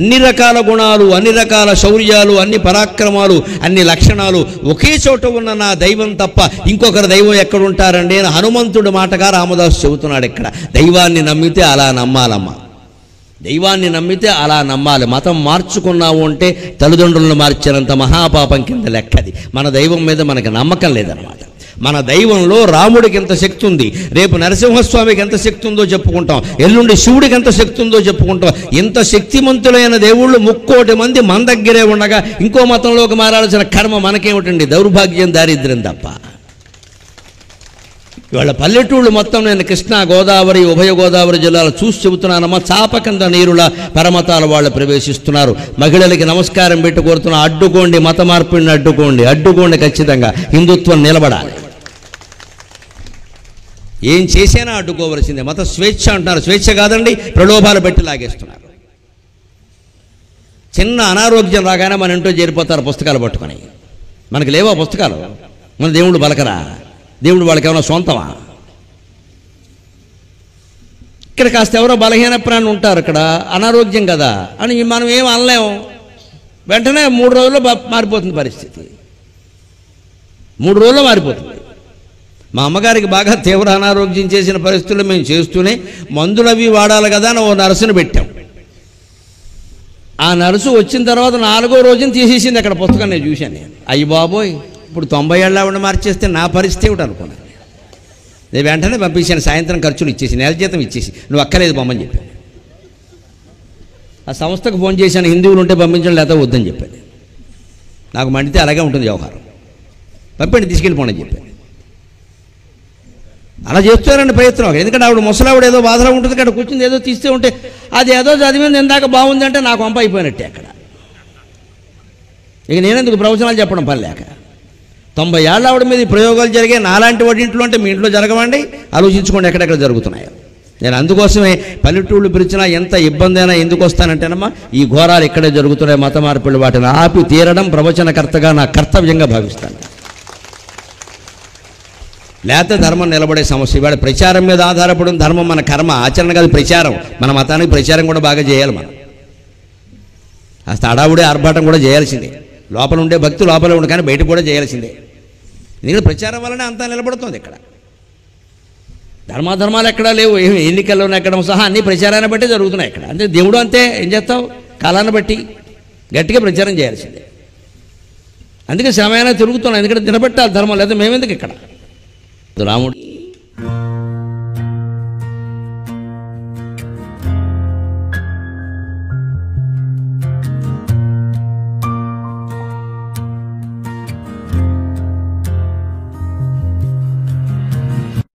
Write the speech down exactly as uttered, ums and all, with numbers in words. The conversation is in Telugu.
అన్ని రకాల గుణాలు, అన్ని రకాల శౌర్యాలు, అన్ని పరాక్రమాలు, అన్ని లక్షణాలు ఒకే చోట ఉన్న నా దైవం తప్ప ఇంకొకరు దైవం ఎక్కడుంటారండి అని హనుమంతుడి మాటగా రామదాసు చెబుతున్నాడు. ఇక్కడ దైవాన్ని నమ్మితే అలా నమ్మాలమ్మా, దైవాన్ని నమ్మితే అలా నమ్మాలి. మతం మార్చుకున్నావు అంటే తల్లిదండ్రులను మార్చినంత మహాపాపం కింద లెక్కది. మన దైవం మీద మనకి నమ్మకం లేదన్నమాట. మన దైవంలో రాముడికి ఎంత శక్తి ఉంది, రేపు నరసింహస్వామికి ఎంత శక్తి ఉందో చెప్పుకుంటాం, ఎల్లుండి శివుడికి ఎంత శక్తి ఉందో చెప్పుకుంటాం. ఇంత శక్తిమంతులైన దేవుళ్ళు ముక్కోటి మంది మన దగ్గరే ఉండగా ఇంకో మతంలోకి మారాల్సిన కర్మ మనకేమిటండి? దౌర్భాగ్యం, దారిద్ర్యం తప్ప. ఇవాళ పల్లెటూళ్ళు మొత్తం నేను కృష్ణా గోదావరి ఉభయ గోదావరి జిల్లాలు చూసి చెబుతున్నానమ్మా. చాప కింద నీరుల పరమతాల వాళ్ళు ప్రవేశిస్తున్నారు. మహిళలకి నమస్కారం పెట్టి కోరుతున్నా, అడ్డుకోండి, మత మార్పిడిని అడ్డుకోండి, అడ్డుకోండి. ఖచ్చితంగా హిందుత్వం నిలబడాలి. ఏం చేసినా అడ్డుకోవలసిందే. మత స్వేచ్ఛ అంటున్నారు, స్వేచ్ఛ కాదండి, ప్రలోభాలు పెట్టి లాగేస్తున్నారు. చిన్న అనారోగ్యం రాగానే మన ఇంట్లో చేరిపోతారు పుస్తకాలు పట్టుకొని. మనకి లేవా పుస్తకాలు? మన దేవుడు బలకరా? దేవుడు వాళ్ళకి ఏమైనా సొంతమా? ఇక్కడ కాస్త ఎవరో బలహీన ప్రాణి ఉంటారు, ఇక్కడ అనారోగ్యం కదా అని మనం ఏం అనలేము. వెంటనే మూడు రోజుల్లో మారిపోతుంది పరిస్థితి, మూడు రోజుల్లో మారిపోతుంది. మా అమ్మగారికి బాగా తీవ్ర అనారోగ్యం చేసిన పరిస్థితుల్లో మేము చేస్తూనే మందులు అవి వాడాలి కదా అని ఓ నర్సును పెట్టాం. ఆ నర్సు వచ్చిన తర్వాత నాలుగో రోజున తీసేసింది అక్కడ పుస్తకం. నేను చూశాను. నేను అయ్యి బాబోయ్, ఇప్పుడు తొంభై ఏళ్ళ ఆవిడ మార్చేస్తే నా పరిస్థితి ఏమిటి అనుకున్నాను. నేను వెంటనే పంపించాను. సాయంత్రం ఖర్చులు ఇచ్చేసి, నెల జీతం ఇచ్చేసి, నువ్వు అక్కలేదు బొమ్మని చెప్పాను. ఆ సంస్థకు ఫోన్ చేశాను, హిందువులు ఉంటే పంపించడం లేకపోతే వద్దని చెప్పాను. నాకు మండితే అలాగే ఉంటుంది వ్యవహారం. పంపండి, తీసుకెళ్ళిపోండి అని చెప్పాను. అలా చేస్తారండి ప్రయత్నం. ఎందుకంటే ఆవిడ ముసలావిడ ఏదో బాధలో ఉంటుంది, అక్కడ కూర్చుంది ఏదో తీస్తే ఉంటే అది ఏదో చదివింది ఇందాక బాగుంది అంటే నాకు వంప అయిపోయినట్టే అక్కడ. ఇక నేనెందుకు ప్రవచనాలు చెప్పడం పని లేక. తొంభై ఏళ్ళ ఆవిడ మీద ఈ ప్రయోగాలు జరిగాయి. నాలాంటి వాడి ఇంట్లో అంటే మీ ఇంట్లో జరగవండి. ఆలోచించుకోండి ఎక్కడెక్కడ జరుగుతున్నాయో. నేను అందుకోసమే పల్లెటూళ్ళు పిలిచినా ఎంత ఇబ్బంది అయినా ఎందుకు వస్తానంటేనమ్మా, ఈ ఘోరాలు ఇక్కడే జరుగుతున్నాయి. మత మార్పులు వాటిని ఆపి తీరడం ప్రవచనకర్తగా నా కర్తవ్యంగా భావిస్తాను. లేకపోతే ధర్మం నిలబడే సమస్య. ఇవాళ ప్రచారం మీద ఆధారపడిన ధర్మం మన కర్మ, ఆచరణ కాదు ప్రచారం. మన మతానికి ప్రచారం కూడా బాగా చేయాలి. మనం కాస్త అడావుడే ఆర్భాటం కూడా చేయాల్సిందే. లోపల ఉండే భక్తి లోపల ఉండే, కానీ బయట కూడా చేయాల్సిందే. ఎందుకంటే ప్రచారం వల్లనే అంతా నిలబడుతుంది. ఇక్కడ ధర్మాధర్మాలు ఎక్కడా లేవు, ఏమి ఎన్నికల్లో ఎక్కడం సహా అన్ని ప్రచారాన్ని బట్టి జరుగుతున్నాయి ఇక్కడ. అంటే దేవుడు అంతే, ఏం చేస్తావు, కాలాన్ని బట్టి గట్టిగా ప్రచారం చేయాల్సిందే. అందుకే శ్రమైనా తిరుగుతున్నాం, ఎందుకంటే నిలబెట్టాలి ధర్మం, లేదా మేమెందుకు ఇక్కడ. రాముడు